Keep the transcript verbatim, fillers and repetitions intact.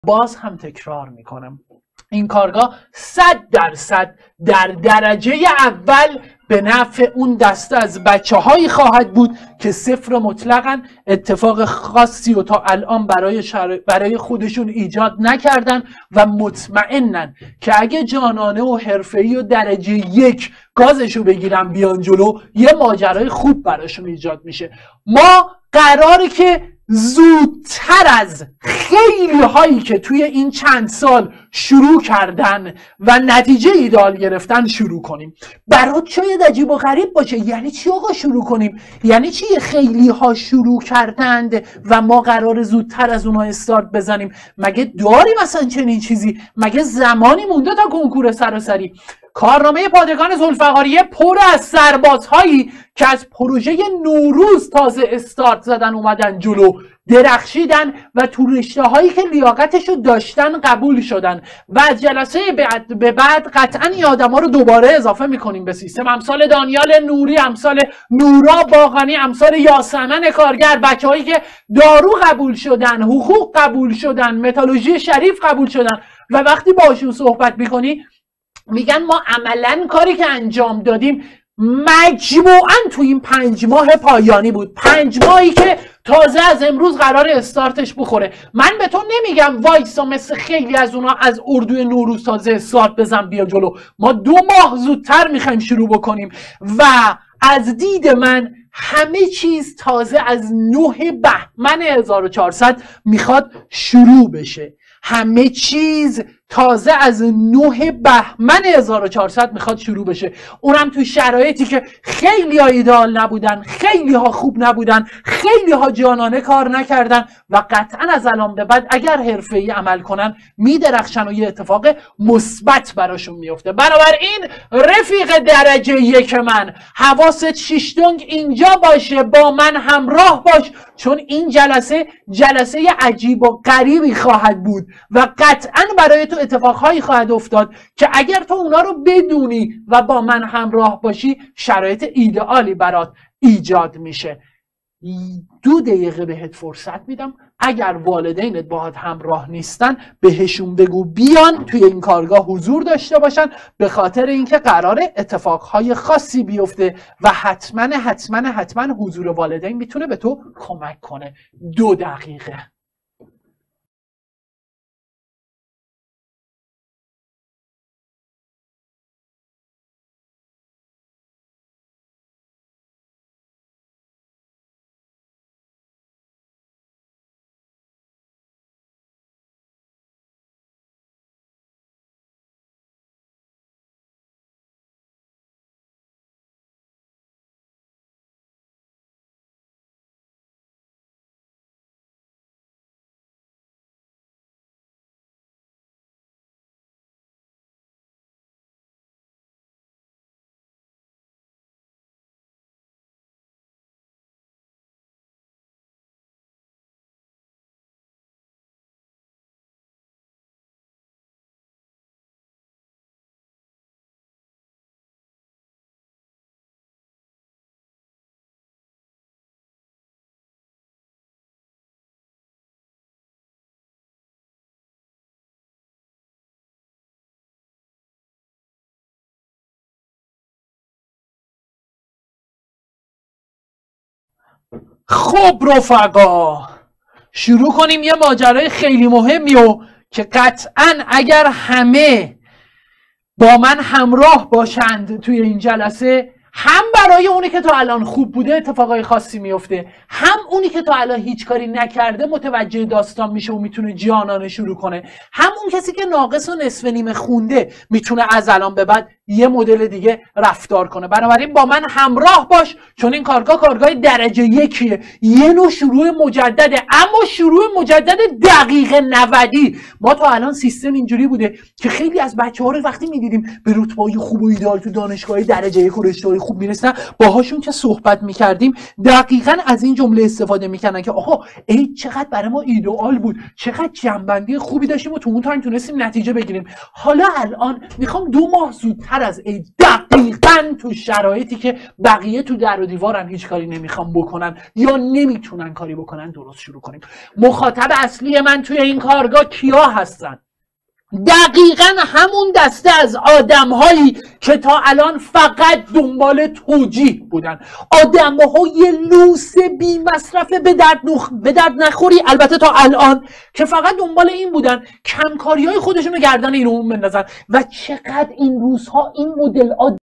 باز هم تکرار میکنم، این کارگاه صد درصد در درجه اول به نفع اون دسته از بچه هایی خواهد بود که صفر مطلقاً اتفاق خاصی و تا الان برای, شر... برای خودشون ایجاد نکردن و مطمئنن که اگه جانانه و حرفه‌ای و درجه یک گازشو بگیرن بیان جلو یه ماجرای خوب براشون ایجاد میشه. ما قراره که زودتر از خیلی هایی که توی این چند سال شروع کردن و نتیجه ایدال گرفتن شروع کنیم. برات شاید عجیب و غریب باشه، یعنی چی آقا شروع کنیم؟ یعنی چی خیلی ها شروع کردند و ما قرار زودتر از اونها استارت بزنیم؟ مگه داریم مثلا چنین چیزی؟ مگه زمانی مونده تا کنکور سراسری؟ کارنامه پادگان ذوالفقاریه پر از سربازهایی که از پروژه نوروز تازه استارت زدن اومدن جلو، درخشیدن و تو رشته هایی که لیاقتشو داشتن قبول شدن و از جلسه بعد به بعد قطعا این آدم ها رو دوباره اضافه میکنیم به سیستم. امثال دانیال نوری، امثال نورا باغانی، امثال یاسمن کارگر، بچه هایی که دارو قبول شدن، حقوق قبول شدن، متالورژی شریف قبول شدن و وقتی باشون صحبت میکنی میگن ما عملا کاری که انجام دادیم مجموعاً تو این پنج ماه پایانی بود، پنج ماهی که تازه از امروز قرار استارتش بخوره. من به تو نمیگم وایسا مثل خیلی از اونا از اردوی نوروز تازه استارت بزن بیا جلو. ما دو ماه زودتر میخوایم شروع بکنیم و از دید من همه چیز تازه از نه بهمن هزار و چهارصد میخواد شروع بشه. همه چیز تازه از نه بهمن هزار و چهارصد میخواد شروع بشه، اونم توی شرایطی که خیلی ها ایدئال نبودن، خیلی ها خوب نبودن، خیلی ها جانانه کار نکردن و قطعا از الان به بعد اگر حرفه‌ای عمل کنن میدرخشن و یه اتفاق مثبت براشون میفته. بنابراین رفیق درجه یک من، حواست شیشتونگ اینجا باشه، با من همراه باش، چون این جلسه جلسه عجیب و غریبی خواهد بود و قطعا برای تو اتفاقهایی خواهد افتاد که اگر تو اونا رو بدونی و با من همراه باشی شرایط ایدئالی برات ایجاد میشه. دو دقیقه بهت فرصت میدم، اگر والدینت باهات همراه نیستن بهشون بگو بیان توی این کارگاه حضور داشته باشن، به خاطر اینکه قراره اتفاقهای خاصی بیفته و حتما حتما حتما حضور والدین میتونه به تو کمک کنه. دو دقیقه. خب رفقا، شروع کنیم یه ماجرای خیلی مهمی و که قطعا اگر همه با من همراه باشند توی این جلسه، هم برای اونی که تا الان خوب بوده اتفاقای خاصی میفته، هم اونی که تا الان هیچ کاری نکرده متوجه داستان میشه و میتونه جانانه شروع کنه، هم اون کسی که ناقص و نصف نیمه خونده میتونه از الان به بعد یه مدل دیگه رفتار کنه. بنابراین با من همراه باش، چون این کارگاه کارگاه درجه یکیه، یه نوع شروع مجدده، اما شروع مجدد دقیقه نودی. ما تا الان سیستم اینجوری بوده که خیلی از بچه‌ها رو وقتی می‌دیدیم به رتبه‌های خوب و ایدئال تو دانشگاه درجه یک و رشته‌های خوب میرسن، باهاشون که صحبت می‌کردیم دقیقاً از این جمله استفاده می‌کردن که آها ای چقدر برای ما ایدئال بود، چقدر جنبندی خوبی داشتیم و تو اون تایم تونستیم نتیجه بگیریم. حالا الان میخوام دو ماه زودتر از عید، دقیقاً تو شرایطی که بقیه تو در و دیوارن هیچ کاری نمیخوان بکنن یا نمیتونن کاری بکنن درست شروع کنیم. مخاطب اصلی من توی این کارگاه کیا هستن؟ دقیقاً همون دسته از آدم‌هایی که تا الان فقط دنبال توجیه بودن، آدم‌های لوس بی مصرف به درد, نخ... به درد نخوری، البته تا الان، که فقط دنبال این بودن کمکاری‌های خودشون رو گردن این عموم بندازن. و چقدر این روزها این مدل